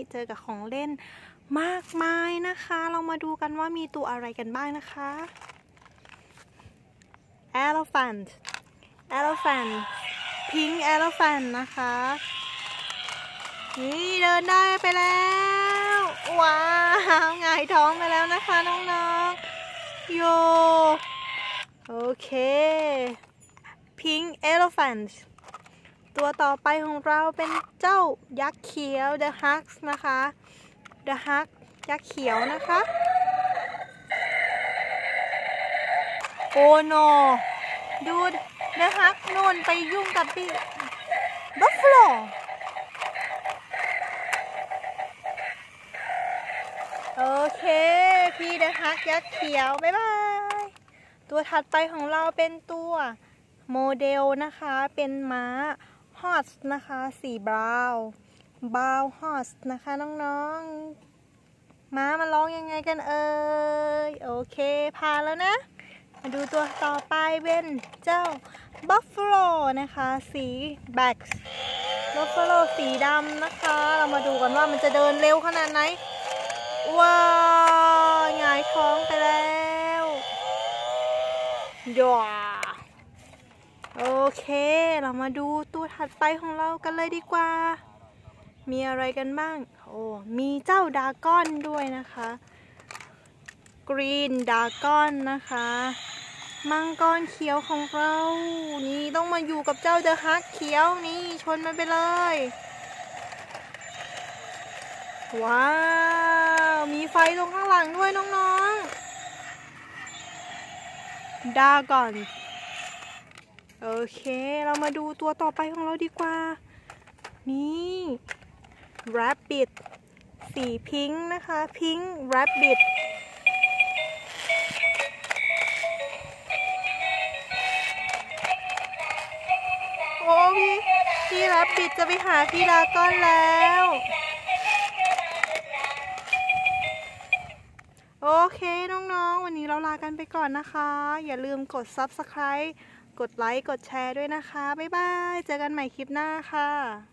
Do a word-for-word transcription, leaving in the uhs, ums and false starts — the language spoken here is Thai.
เจอกับของเล่นมากมายนะคะเรามาดูกันว่ามีตัวอะไรกันบ้างนะคะ elephant elephant pink elephant นะคะนี่เดินได้ไปแล้วว้าวหงายท้องไปแล้วนะคะน้องๆโยโอเค pink elephant ตัวต่อไปของเราเป็นเจ้ายักษ์เขียว the hug นะคะ the hug ยักษ์เขียวนะคะโอ้โนดู the hug นู่นไปยุ่งกับพี่ buffalo โอเคพี่ the hug ยักษ์เขียวบ๊ายบายตัวถัดไปของเราเป็นตัวโมเดลนะคะเป็นม้าฮอสนะคะสีบราวน์บราวน์ฮอสนะคะน้องๆม้ามันร้องยังไงกันเอ่ยโอเคผ่านแล้วนะมาดูตัวต่อไปเป็นเจ้าบัฟฟาโลนะคะสีแบ็กบัฟฟาโลสีดำนะคะเรามาดูกันว่ามันจะเดินเร็วขนาดไหนว้าวหงายท้องไปแล้วย้าโอเคเรามาดูตัวถัดไปของเรากันเลยดีกว่ามีอะไรกันบ้างโอ้มีเจ้าดราก้อนด้วยนะคะกรีนดราก้อนนะคะมังกรเขียวของเรานี่ต้องมาอยู่กับเจ้าเดอะฮักเขียวนี่ชนมันไปเลยว้าวมีไฟตรงข้างหลังด้วยน้องๆดราก้อนโอเคเรามาดูตัวต่อไปของเราดีกว่านี่ rabbit สีพิงค์นะคะพิงค์ rabbit โอ้พี่พี่ rabbit จะไปหาพี่ดราก้อนแล้วโอเคน้องๆวันนี้เราลากันไปก่อนนะคะอย่าลืมกด ซับสไครบ์ กดไลค์กดแชร์ด้วยนะคะบ๊ายบายเจอกันใหม่คลิปหน้าค่ะ